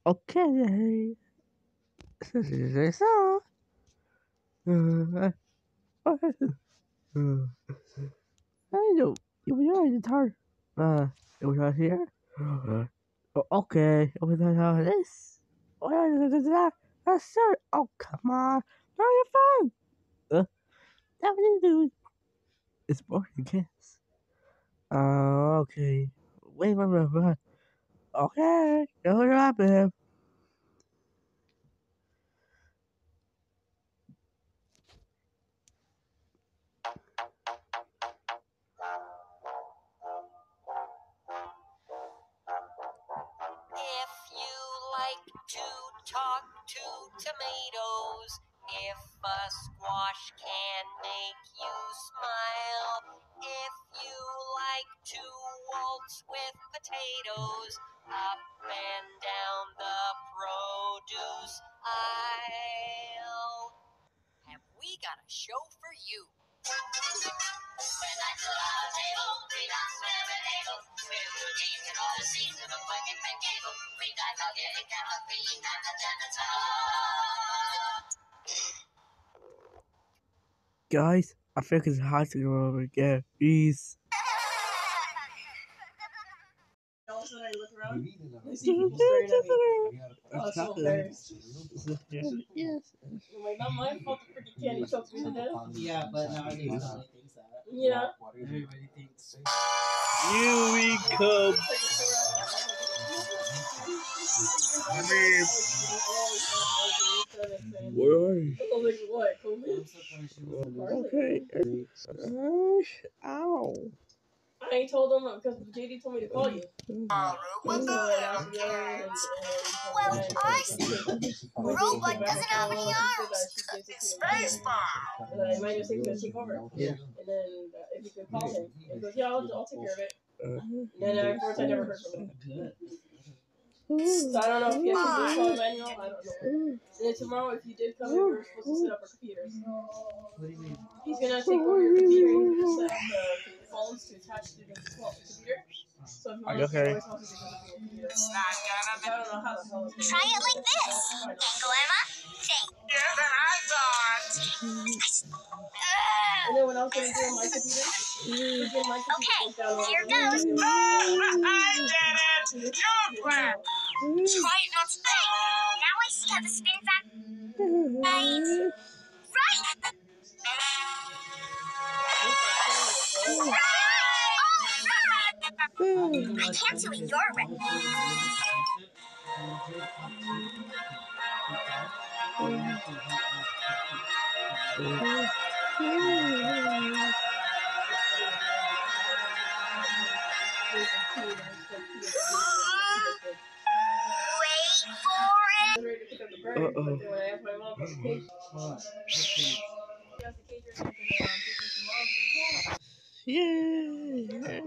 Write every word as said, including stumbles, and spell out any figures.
Okay. So, uh, uh, I know you were the turn. Uh, it was right here. Uh, okay, over there, how it is. Oh, that's sir. Oh, come on. No, you're fine. Uh, that was dude. It's broken case. Uh, okay. Wait, wait, wait, wait. Okay, go right, babe. If you like to talk to tomatoes, if a squash can make you smile, if you like to waltz with potatoes, up and down the produce aisle, have we got a show for you? Guys, I think it's hard to go over again. Please. All of a sudden I look around, I see people staring at me. I'm I was so chocolate. embarrassed. Yes. I'm like, not my fault the freaking candy choked me to death. Yeah, but nowadays nobody thinks that. Yeah. Everybody thinks. Here we come. Where are you? I was like, what? COVID? I'm surprised she wasn't Okay. Uh, ow. I told him because J D told me to call you. What the hell, Karen? Well, I see. Robot doesn't have any arms. Space bar. And I might just think he's gonna take over. Yeah. And then uh, if you could call him, he goes, yeah, I'll, I'll take care of it. Uh, And then afterwards, I never heard from him. good. So I don't know if he has to do call manual. I don't know. And then tomorrow, if you did come, we were supposed to set up our computers. What do you mean? He's gonna take over your computer and he's gonna set up the phones to attach to the computer. So if you want to Okay. always want to do computer. It's not gonna I don't know how the hell it's gonna Try it like this. Angle Emma, shake. Yeah, than I thought. And then when I was gonna do my computer, freaking my computer Okay, down here goes. Oh, I did it. Too bad. Try it not to think. Now I see how the spin back. Right. Right. I can't do it your way. Wait for it. Uh-oh. Yeah.